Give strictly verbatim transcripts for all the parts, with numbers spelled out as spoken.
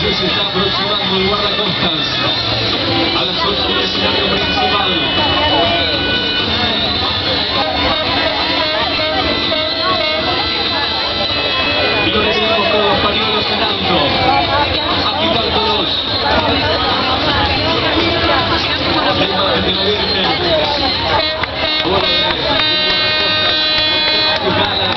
Ya se está aproximando el guardacostas a la zona del escenario principal. Y lo tenemos con los pañuelos en alto, agitándolos. La imagen de la Virgen. Bueno, sus galas.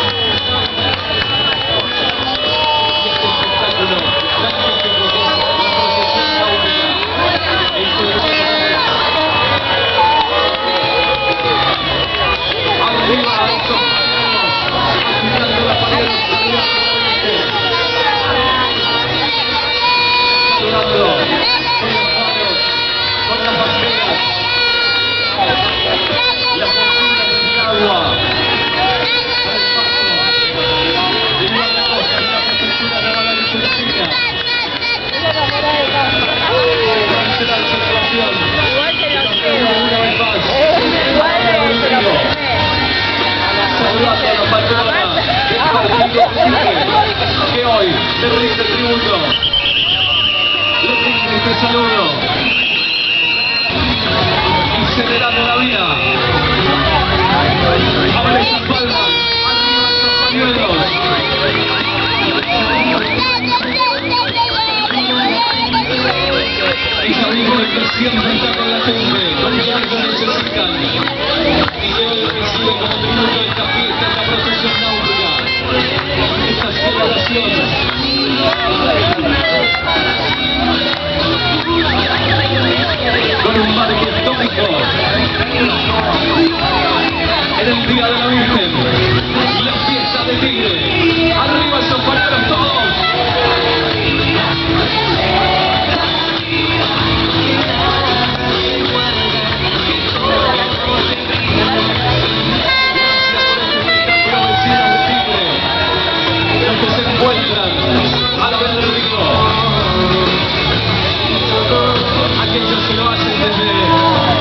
Y este espectáculo magnífico que es la procesión náutica. Esto es arriba a estos pañuelos, agitando la pañuelos arriba de la Virgen. Saludando con las manos, con las banderas, las cortinas del agua, con el paso de guardacostas en la prefectura de Aragón y Cristina. Será la celebración. Una vez más. Saludando a la patrona del partido que hoy te rinde tributo. Le rinde este saludo. Y celebrando la vida. Abre esas palmas. Arriba estos pañuelos. Ella dijo que siempre está con la gente, con quienes lo necesitan. Y que hoy recibe como tributo esta fiesta, esta procesión náutica, esta celebración. Con un marco histórico en el Día de la Virgen, la fiesta de Tigre. Arriba esos pañuelos todos. Encuentran al ver el río, aquellos que lo hacen desde